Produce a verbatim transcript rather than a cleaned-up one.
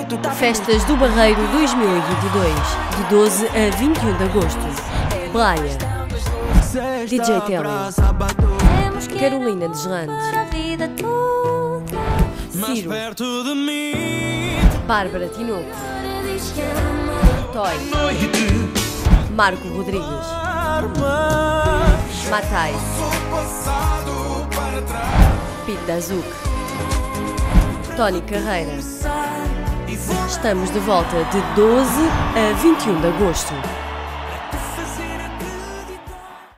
Festas do Barreiro dois mil e vinte e dois, de doze a vinte e um de agosto. Praia. D J Telly. Carolina Deslandes. Ciro. Bárbara Tinoco. Toy. Marco Rodrigues. Matai. Pete Dazuc. Tony Carreira. Estamos de volta de doze a vinte e um de agosto.